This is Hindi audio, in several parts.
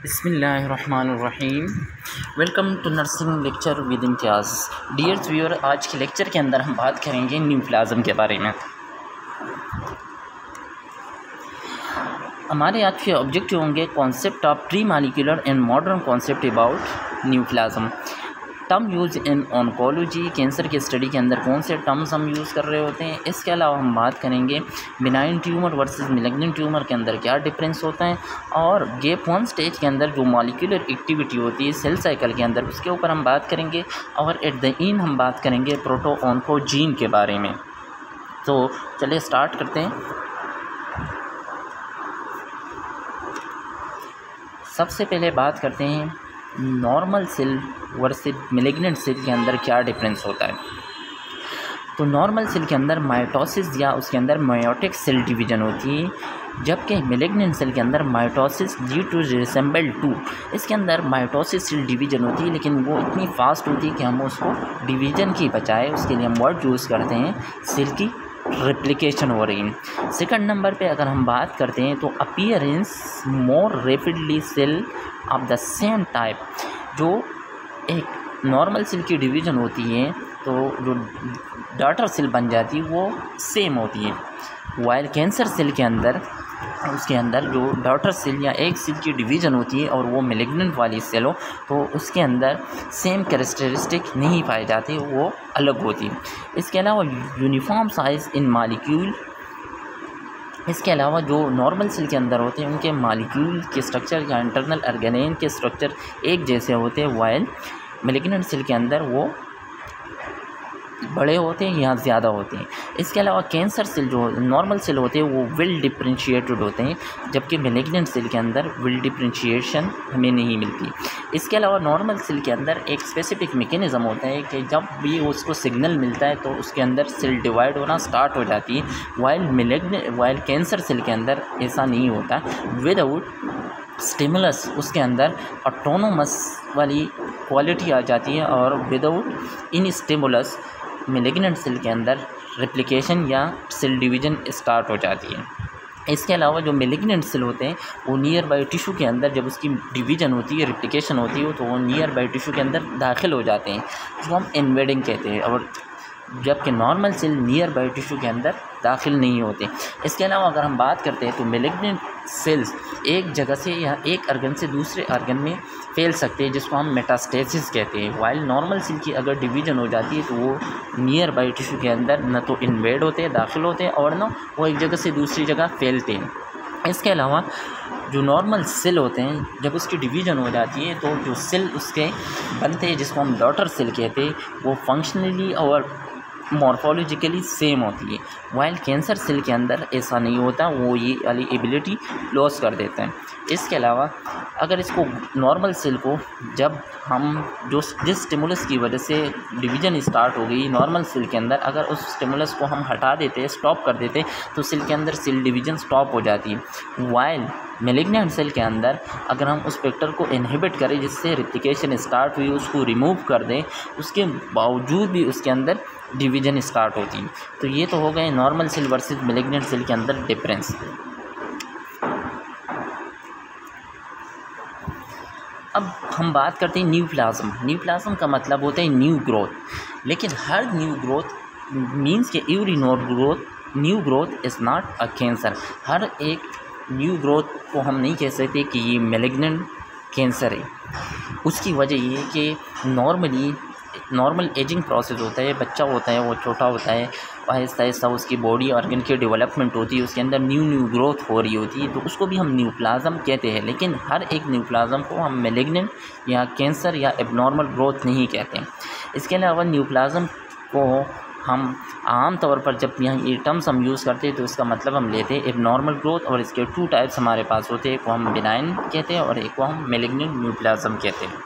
बिस्मिल्लाहिर्रहमानिर्रहीम। Welcome to nursing lecture with Imtiaz. Dear viewer, आज के लेक्चर के अंदर हम बात करेंगे न्यूप्लाज्म के बारे में। हमारे आज के ऑब्जेक्टिव होंगे concept of pre molecular and modern concept about neoplasm. Term use in oncology, cancer की स्टडी के अंदर कौन से टर्म्स हम यूज़ कर रहे होते हैं। इसके अलावा हम बात करेंगे benign tumour versus malignant tumour के अंदर क्या डिफरेंस होता है, और गैप 1 स्टेज के अंदर जो मॉलिक्यूलर एक्टिविटी होती है सेल साइकिल के अंदर, उसके ऊपर हम बात करेंगे। और एट द एंड हम बात करेंगे प्रोटो ऑन्कोजीन के बारे में। तो चलिए स्टार्ट करते हैं। सबसे पहले बात करते हैं normal cell versus malignant cell के अंदर क्या डिफरेंस होता है। तो नॉर्मल सेल के अंदर माइटोसिस या उसके अंदर मायोटिक सेल डिवीजन होती है, जबकि मैलिग्नेंट सेल के अंदर mitosis due to resemble to, इसके अंदर माइटोसिस सेल डिवीजन होती है, लेकिन वो इतनी फास्ट होती है कि हम उसको डिवीजन की बजाय उसके लिए हम वर्ड यूज़ करते हैं सेल की रेप्लिकेशन हो रही है। सेकंड नंबर पे अगर हम बात करते हैं तो appearance more rapidly cell of the same type. जो एक नॉर्मल सेल की डिवीज़न होती है तो जो डॉटर सेल बन जाती है वो सेम होती है, वाइल कैंसर सेल के अंदर उसके अंदर जो डॉटर सेल या एक सेल की डिवीज़न होती है और वो मैलिग्नेंट वाली सेल हो तो उसके अंदर सेम कैरेक्टरिस्टिक नहीं पाए जाते, वो अलग होती है। इसके अलावा यूनिफॉर्म साइज़ इन मॉलिक्यूल, इसके अलावा जो नॉर्मल सेल के अंदर होते हैं उनके मॉलिक्यूल के स्ट्रक्चर या इंटरनल ऑर्गेनेल के स्ट्रक्चर एक जैसे होते हैं, वाइल मैलिग्नेंट सेल के अंदर वो बड़े होते हैं या ज़्यादा होते हैं। इसके अलावा कैंसर सेल जो नॉर्मल सेल होते हैं वो वेल डिफरेंशिएटेड होते हैं, जबकि मैलिग्नेंट सेल के अंदर वेल डिफरेंशिएशन हमें नहीं मिलती। इसके अलावा नॉर्मल सेल के अंदर एक स्पेसिफिक मैकेनिज़्म होता है कि जब भी उसको सिग्नल मिलता है तो उसके अंदर सेल डिवाइड होना स्टार्ट हो जाती है, वाइल कैंसर सेल के अंदर ऐसा नहीं होता। विदाउट स्टिमुलस उसके अंदर ऑटोनोमस वाली क्वालिटी आ जाती है, और without in stimulus malignant cell के अंदर रेप्लिकेशन या सेल डिवीज़न स्टार्ट हो जाती है। इसके अलावा जो मैलिग्नेंट सेल होते हैं वो नियर बाई टिश्यू के अंदर जब उसकी डिवीज़न होती है, रेप्लिकेशन होती है, तो वो नियर बाई टिश्यू के अंदर दाखिल हो जाते हैं, जो हम इन्वेडिंग कहते हैं, और जबकि normal cell nearby tissue के अंदर दाखिल नहीं होते। इसके अलावा अगर हम बात करते हैं तो मैलिग्नेंट सेल्स एक जगह से या एक ऑर्गन से दूसरे ऑर्गन में फैल सकते हैं, जिसको हम मेटास्टेसिस कहते हैं। वाइल नॉर्मल सेल की अगर डिवीज़न हो जाती है तो वो नियर बाई टिश्यू के अंदर न तो इन्वेड होते हैं, दाखिल होते हैं, और न वो एक जगह से दूसरी जगह फैलते हैं। इसके अलावा जो नॉर्मल सेल होते हैं जब उसकी डिवीज़न हो जाती है तो जो सेल उसके बनते हैं जिसको हम डॉटर सेल कहते हैं वो फंक्शनली और मॉर्फोलॉजिकली सेम होती है, वाइल कैंसर सेल के अंदर ऐसा नहीं होता, वो ये वाली एबिलिटी लॉस कर देते हैं। इसके अलावा अगर इसको नॉर्मल सेल को जब हम जिस स्टिमुलस की वजह से डिवीज़न स्टार्ट हो गई नॉर्मल सेल के अंदर, अगर उस स्टिमुलस को हम हटा देते, स्टॉप कर देते, तो सेल के अंदर सेल डिवीज़न स्टॉप हो जाती है। वाइल मैलिग्नेंट सेल के अंदर अगर हम उस फैक्टर को इनहिबिट करें जिससे रेप्लिकेशन स्टार्ट हुई, उसको रिमूव कर दें, उसके बावजूद भी उसके अंदर डिवीज़न स्टार्ट होती है। तो ये तो हो गए normal cell versus malignant cell के अंदर डिफरेंस। अब हम बात करते हैं न्यूप्लाज्म। न्यूप्लाज्म का मतलब होता है न्यू ग्रोथ, लेकिन हर न्यू ग्रोथ मीन्स के every new growth is not a cancer. हर एक न्यू ग्रोथ को हम नहीं कह सकते कि ये मैलिग्नेंट कैंसर है। उसकी वजह ये है कि नॉर्मल एजिंग प्रोसेस होता है, बच्चा होता है वो छोटा होता है, आहिस्ता आहिस्ता उसकी बॉडी ऑर्गन की डेवलपमेंट होती है, उसके अंदर न्यू ग्रोथ हो रही होती है, तो उसको भी हम न्यूप्लाज्म कहते हैं। लेकिन हर एक न्यूप्लाज्म को हम मैलिग्नेंट या कैंसर या एबनॉर्मल ग्रोथ नहीं कहते हैं। इसके अलावा न्यूप्लाज्म को हम आम तौर पर जब यहाँ ये टर्म्स हम यूज़ करते हैं तो इसका मतलब हम लेते हैं एबनॉर्मल ग्रोथ, और इसके 2 टाइप्स हमारे पास होते हैं, एक को हम बिनाइन कहते हैं और एक को हम मैलिग्नेंट न्यूप्लाज्म कहते हैं।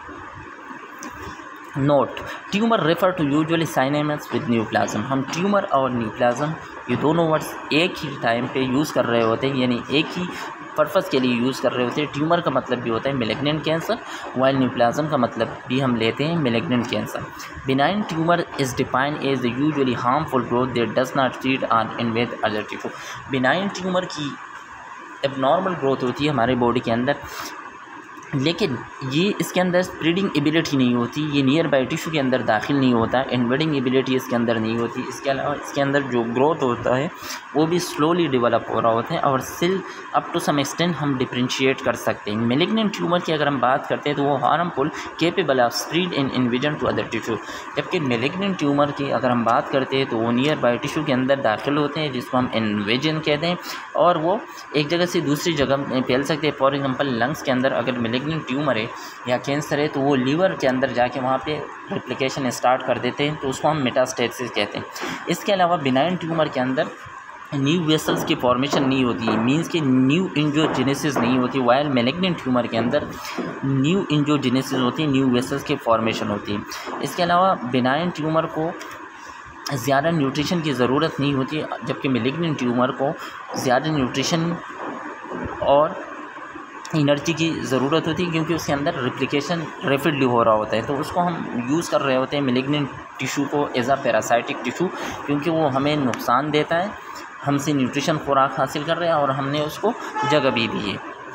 Note: tumour refer to usually synonyms with neoplasm. हम ट्यूमर और न्यूप्लाज्म ये दोनों वर्ड्स एक ही टाइम पे यूज़ कर रहे होते हैं, यानी एक ही पर्पज़ के लिए यूज़ कर रहे होते हैं। ट्यूमर का मतलब भी होता है मैलिग्नेंट कैंसर, वाइल न्यूप्लाज्म का मतलब भी हम लेते हैं malignant cancer. Benign tumour is defined as the usually harmful growth that does not feed on invade other tissue. Benign tumour की एबनॉर्मल ग्रोथ होती है हमारे बॉडी के अंदर लेकिन ये इसके अंदर स्प्रेडिंग एबिलिटी नहीं होती, ये नियर बाई टिश्यू के अंदर दाखिल नहीं होता, इन्वेडिंग एबिलिटी इसके अंदर नहीं होती। इसके अलावा इसके अंदर जो ग्रोथ होता है वो भी स्लोली डेवलप हो रहा होता है और cell up to some extent हम डिफ्रेंशिएट कर सकते हैं। मेलिग्नेंट ट्यूमर की अगर हम बात करते हैं तो वो harmful, capable of spread in invasion to other tissue. जबकि मेलिग्नेंट ट्यूमर की अगर हम बात करते हैं तो वो नियर बाई टिश्यू के अंदर दाखिल होते हैं, जिसको हम इन्विजन कहते हैं, और वो एक जगह से दूसरी जगह फैल सकते हैं। फॉर एग्जांपल लंग्स के अंदर अगर मेलिग्नेंट ट्यूमर है या कैंसर है तो वो लीवर के अंदर जाके वहाँ पे रेप्लिकेशन स्टार्ट कर देते हैं, तो उसको हम मेटास्टेसिस कहते हैं। इसके अलावा बिनाइन ट्यूमर के अंदर न्यू वेसल्स की फॉर्मेशन नहीं होती है, मींस कि न्यू एंजियोजेनेसिस नहीं होती, वाइल मेलिग्नेंट ट्यूमर के अंदर न्यू एंजियोजेनेसिस होती है, न्यू वेसल्स की फॉर्मेशन होती है। इसके अलावा बिनाइन ट्यूमर को ज़्यादा न्यूट्रिशन की ज़रूरत नहीं होती, जबकि मेलिग्नेंट ट्यूमर को ज़्यादा न्यूट्रिशन और एनर्जी की ज़रूरत होती है, क्योंकि उसके अंदर रेप्लिकेशन रैपिडली हो रहा होता है। तो उसको हम यूज़ कर रहे होते हैं मेलिग्नेंट टिश्यू को एज अ पैरासाइटिक टिश्यू, क्योंकि वो हमें नुकसान देता है, हमसे न्यूट्रिशन खुराक हासिल कर रहे हैं और हमने उसको जगह भी दी है।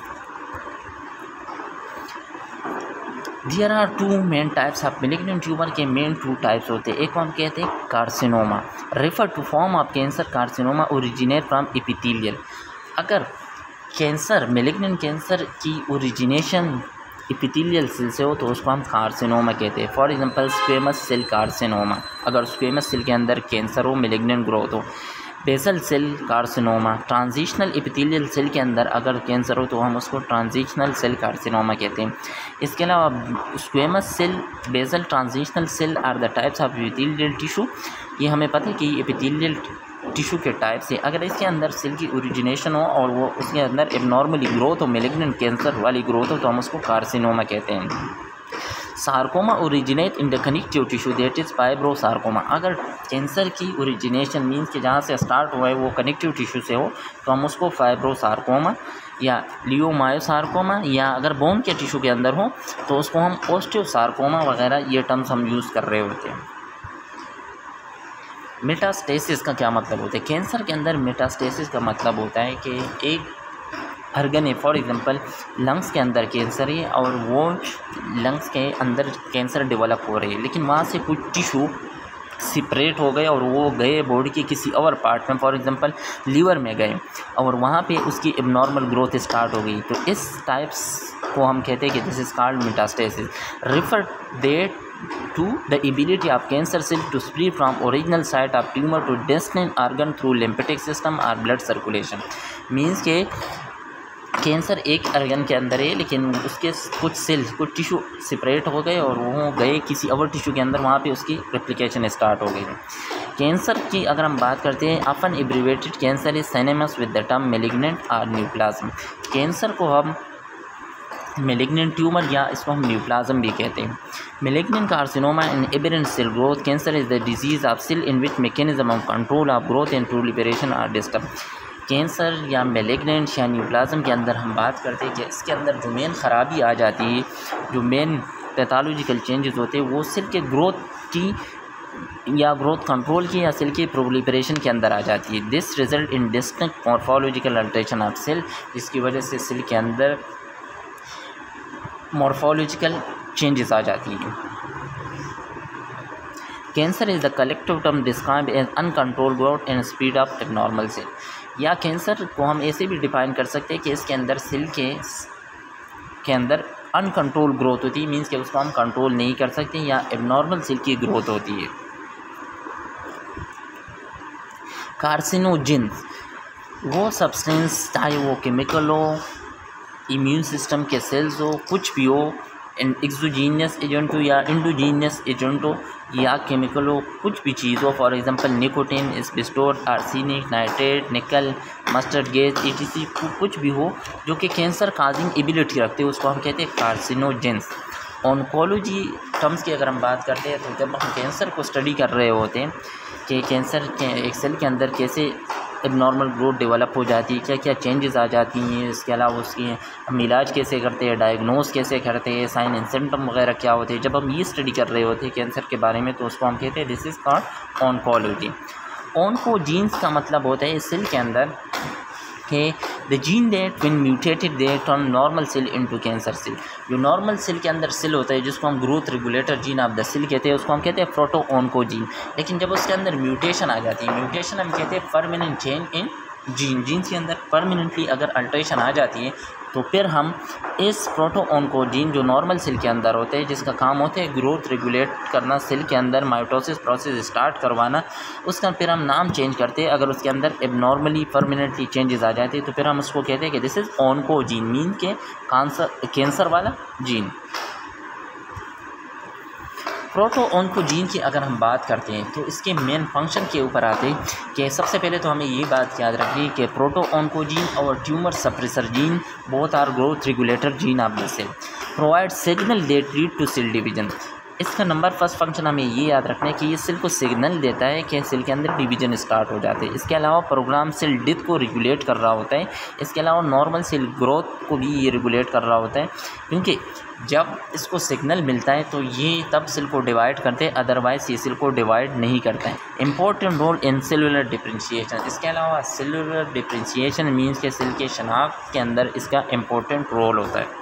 There are two main types of malignant tumour के मेन टू टाइप्स होते हैं। एक को हम कहते हैं carcinoma, refer to form of cancer carcinoma originate from epithelial. अगर कैंसर मेलिग्नेंट कैंसर की ओरिजिनेशन एपिथेलियल सेल से हो तो उसको हम कार्सिनोमा कहते हैं। For example squamous cell carcinoma, अगर स्क्वेमस सेल के अंदर कैंसर हो, मेलिग्नेंट ग्रोथ हो। Basal cell carcinoma, transitional epithelial cell के अंदर अगर कैंसर हो तो हम उसको ट्रांजिशनल सेल कार्सिनोमा कहते हैं। इसके अलावा squamous cell, basal, transitional cell are the types of epithelial tissue. ये हमें पता है कि एपिथेलियल टिश्यू के टाइप से अगर इसके अंदर सेल की ओरिजिनेशन हो और वो उसके अंदर एबनॉर्मली ग्रोथ हो, मेलिग्नेंट कैंसर वाली ग्रोथ हो, तो हम उसको कार्सिनोमा कहते हैं। Sarcoma originate in the connective tissue that is fibrosarcoma. अगर कैंसर की ओरिजिनेशन मीन्स कि जहाँ से स्टार्ट हुआ है वो कनेक्टिव टिश्यू से हो तो हम उसको फाइब्रोसार्कोमा या लियोमायोसार्कोमा, या अगर बोन के टिश्यू के अंदर हो तो उसको हम ओस्टियोसार्कोमा वगैरह ये टर्म्स हम यूज़ कर रहे होते हैं। मेटास्टेसिस का क्या मतलब होता है? कैंसर के अंदर मेटास्टेसिस का मतलब होता है कि एक ऑर्गन है, फॉर एग्जांपल लंग्स के अंदर कैंसर है और वो लंग्स के अंदर कैंसर डेवलप हो रही है, लेकिन वहाँ से कुछ टिश्यू सेपरेट हो गए और वो गए बॉडी के किसी और पार्ट में, फॉर एग्जांपल लीवर में गए और वहाँ पे उसकी एबनॉर्मल ग्रोथ स्टार्ट हो गई। तो इस टाइप्स को हम कहते हैं कि this is called metastasis. Refer that to the ability of cancer cell to spread from original site of tumor to destined organ through lymphatic system or blood circulation। Means के कैंसर एक ऑर्गन के अंदर है लेकिन उसके कुछ सेल्स, कुछ टिश्यू सेपरेट हो गए और वो गए किसी और टिश्यू के अंदर, वहाँ पे उसकी रेप्लिकेशन स्टार्ट हो गई। कैंसर की अगर हम बात करते हैं, often abbreviated cancer is synonymous with the term malignant or neoplasm। Cancer को हम मेलिग्नेंट ट्यूमर या इसको हम न्यूप्लाज्म भी कहते हैं। Malignant carcinoma in aberrant cell growth cancer is the disease of cell in which mechanism of control of growth and proliferation are disturb. Cancer या मेलिग्नेंट या न्यूप्लाज्म के अंदर हम बात करते हैं कि इसके अंदर जो मेन ख़राबी आ जाती है, जो मेन पैथोलॉजिकल चेंजेस होते हैं वो सेल के ग्रोथ की या ग्रोथ कंट्रोल की या सेल की प्रोलिफरेशन के अंदर आ जाती है। This result in distinct morphological alteration of cell, जिसकी वजह से सेल के अंदर मॉर्फोलॉजिकल चेंजेस आ जाती हैं। Cancer is the collective term describe as uncontrolled growth and speed of abnormal cell. या कैंसर को हम ऐसे भी डिफाइन कर सकते हैं कि इसके अंदर सेल के अंदर अनकंट्रोल ग्रोथ होती है, मीन्स कि उसको हम कंट्रोल नहीं कर सकते, या एबनॉर्मल सेल की ग्रोथ होती है। कार्सिनोजेंस वो सब्सटेंस, चाहे वो केमिकल हो, इम्यून सिस्टम के सेल्स हो, कुछ भी हो, एक्सोजीनियस एजेंट हो या इंडोजीनियस एजेंट हो या केमिकल हो, कुछ भी चीज़ हो, for example nicotine, asbestos, arsenic, nitrate, nickel, mustard gas, ETC, कुछ भी हो जो कि कैंसर काजिंग एबिलिटी रखते हैं, उसको हम कहते हैं कार्सिनोजेंस। ऑन्कोलॉजी टर्म्स की अगर हम बात करते हैं तो जब हम कैंसर को स्टडी कर रहे होते हैं कि कैंसर के एक सेल के अंदर कैसे एबनॉर्मल ग्रोथ डेवलप हो जाती है, क्या क्या चेंजेस आ जाती हैं, इसके अलावा उसकी हम इलाज कैसे करते हैं, डायग्नोस कैसे करते हैं, साइन एंड सिम्टम वगैरह क्या होते हैं, जब हम ये स्टडी कर रहे होते हैं कैंसर के बारे में तो उसको हम कहते हैं this is called oncology. Oncogenes का मतलब होता है इस सेल के अंदर कि the gene that when mutated they turn normal cell into cancer cell. जो नॉर्मल सेल के अंदर सेल होता है जिसको हम growth regulator gene of the cell कहते हैं, उसको हम कहते हैं प्रोटोऑन्कोजीन। लेकिन जब उसके अंदर म्यूटेशन आ जाती है, म्यूटेशन हम कहते हैं परमानेंट चेंज इन जीन के अंदर परमानेंटली अगर अल्ट्रेशन आ जाती है तो फिर हम इस प्रोटोऑन्कोजीन जो नॉर्मल सेल के अंदर होते हैं, जिसका काम होता है ग्रोथ रेगुलेट करना, सेल के अंदर माइटोसिस प्रोसेस स्टार्ट करवाना, उसका फिर हम नाम चेंज करते हैं। अगर उसके अंदर एबनॉर्मली परमानेंटली चेंजेस आ जाते हैं तो फिर हम उसको कहते हैं कि दिस इज़ ऑन्कोजीन, मीन के कैंसर वाला जीन। प्रोटोऑन्कोजीन की अगर हम बात करते हैं तो इसके मेन फंक्शन के ऊपर आते हैं कि सबसे पहले तो हमें ये बात याद रखनी कि प्रोटोऑन्कोजीन और tumour suppressor gene both are growth regulator gene of the cell, provide signal that lead to cell division. इसका नंबर फर्स्ट फंक्शन हमें ये याद रखना है कि ये सेल को सिग्नल देता है कि सेल के अंदर डिवीजन स्टार्ट हो जाते हैं। इसके अलावा प्रोग्राम सेल डेथ को रेगुलेट कर रहा होता है। इसके अलावा नॉर्मल सेल ग्रोथ को भी ये रेगुलेट कर रहा होता है, क्योंकि जब इसको सिग्नल मिलता है तो ये तब सेल को डिवाइड करते हैं, अदरवाइज ये सेल को डिवाइड नहीं करता है। Important role in cellular differentiation. इसके अलावा सेलुलर डिफरेंशिएशन मीन्स के सेल के शनाख्त के अंदर इसका इम्पोर्टेंट रोल होता है।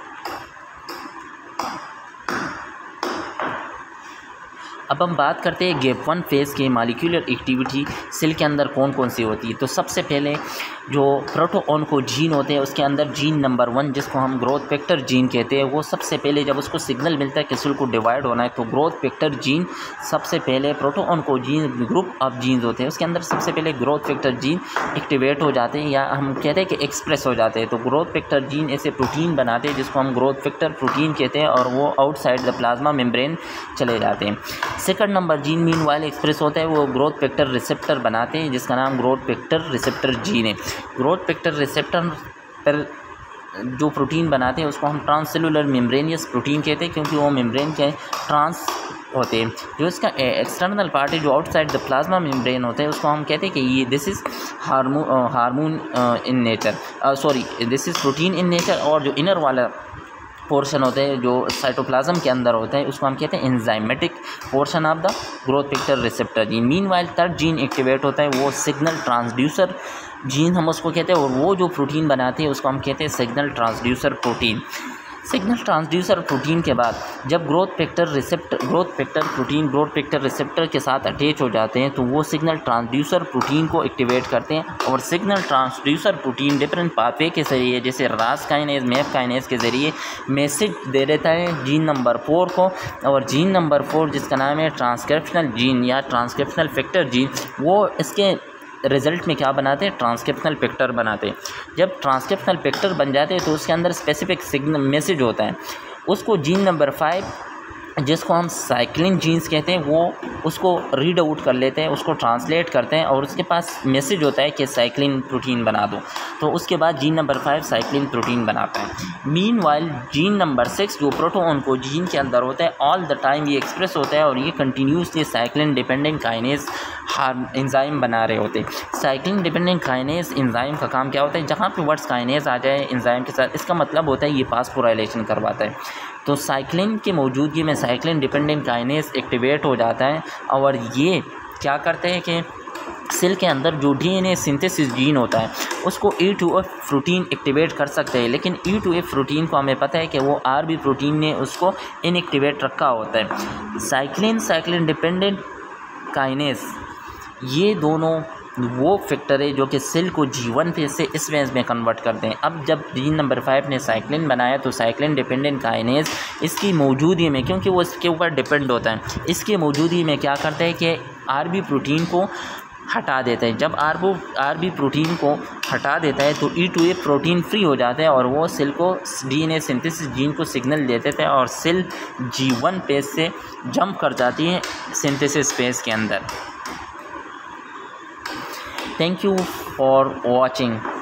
अब हम बात करते हैं गैप 1 फेज़ की मॉलिक्यूलर एक्टिविटी सेल के अंदर कौन कौन सी होती है। तो सबसे पहले जो प्रोटोऑन्कोजीन होते हैं उसके अंदर जीन नंबर 1 जिसको हम ग्रोथ फैक्टर जीन कहते हैं, वो सबसे पहले जब उसको सिग्नल मिलता है कि सेल को डिवाइड होना है तो ग्रोथ फैक्टर जीन सबसे पहले, प्रोटोऑन्कोजीन ग्रुप ऑफ जीन्स होते हैं उसके अंदर सबसे पहले ग्रोथ फैक्टर जीन एक्टिवेट हो जाते हैं या हम कहते हैं कि एक्सप्रेस हो जाते हैं। तो ग्रोथ फैक्टर जीन ऐसे प्रोटीन बनाते हैं जिसको हम ग्रोथ फैक्टर प्रोटीन कहते हैं और वो आउटसाइड द प्लाज्मा मेम्ब्रेन चले जाते हैं। Second number gene meanwhile express होता है, वो ग्रोथ फैक्टर रिसेप्टर बनाते हैं जिसका नाम ग्रोथ फैक्टर रिसेप्टर जीन है। ग्रोथ फैक्टर रिसेप्टर पर जो प्रोटीन बनाते हैं उसको हम ट्रांससेलुलर मेम्ब्रेनियस प्रोटीन कहते हैं, क्योंकि वो मेम्ब्रेन के ट्रांस होते हैं। जो इसका एक्सटर्नल पार्ट है जो आउटसाइड द प्लाज्मा मेम्ब्रेन होता है उसको हम कहते हैं कि ये this is hormone in nature, this is protein in nature. और जो इनर वाला पोर्शन होता है जो साइटोप्लाज्म के अंदर होता है उसको हम कहते हैं enzymatic portion of the growth factor receptor gene. Meanwhile third gene activate होता है, वो सिग्नल ट्रांसड्यूसर जीन हम उसको कहते हैं, और वो जो प्रोटीन बनाते हैं उसको हम कहते हैं signal transducer protein. Signal transducer protein के बाद जब ग्रोथ फैक्टर रिसेप्टर के साथ अटैच हो जाते हैं तो वो सिग्नल ट्रांसड्यूसर प्रोटीन को एक्टिवेट करते हैं, और signal transducer protein different pathway के जरिए जैसे रास काइनेज, मैप काइनेज के ज़रिए मैसेज दे देता है जीन नंबर 4 को। और जीन नंबर 4 जिसका नाम है ट्रांसक्रिप्शनल जीन या ट्रांसक्रिप्शनल फैक्टर जीन, वो इसके रिज़ल्ट में क्या बनाते हैं, ट्रांसक्रिप्शनल फैक्टर बनाते हैं। जब ट्रांसक्रिप्शनल फैक्टर बन जाते हैं तो उसके अंदर स्पेसिफिक सिग्नल मैसेज होता है, उसको जीन नंबर 5 जिसको हम साइक्लिन जीन्स कहते हैं वो उसको रीड आउट कर लेते हैं, उसको ट्रांसलेट करते हैं और उसके पास मैसेज होता है कि साइक्लिन प्रोटीन बना दो, तो उसके बाद जीन नंबर 5 साइक्लिन प्रोटीन बनाता है। मीनवाइल जीन नंबर 6 जो प्रोटोऑन्कोजीन के अंदर होता है ऑल द टाइम ये एक्सप्रेस होता है और ये continuously cyclin dependent kinase enzyme बना रहे होते हैं। साइक्लिन डिपेंडेंट काइनेज एंजाइम का काम क्या होता है, जहाँ पे वर्ड्स काइनेज आ जाए एंजाइम के साथ इसका मतलब होता है ये फास्फोराइलेशन करवाता है। तो साइक्लिन की मौजूदगी में साइक्लिन डिपेंडेंट काइनेज एक्टिवेट हो जाता है और ये क्या करते हैं कि सेल के अंदर जो डीएनए सिंथेसिस जीन होता है उसको E2F प्रोटीन एक्टिवेट कर सकते हैं, लेकिन E2F प्रोटीन को हमें पता है कि वो RB प्रोटीन ने उसको इनएक्टिवेट रखा होता है। साइक्लिन डिपेंडेंट काइनेज ये दोनों वो फैक्टर है जो कि सेल को G1 फेज से इस फेज में कन्वर्ट करते हैं। अब जब जीन नंबर 5 ने साइक्लिन बनाया तो साइक्लिन डिपेंडेंट काइनेज इसकी मौजूदगी में, क्योंकि वो इसके ऊपर डिपेंड होता है, इसकी मौजूदगी में क्या करता है कि RB प्रोटीन को हटा देता है। जब RB प्रोटीन को हटा देता है तो E2F प्रोटीन फ्री हो जाता है और वो सेल को DNA सिंथेसिस जीन को सिग्नल दे देता है और सेल G1 फेज से जंप कर जाती है सिंथेसिस फेज के अंदर। Thank you for watching.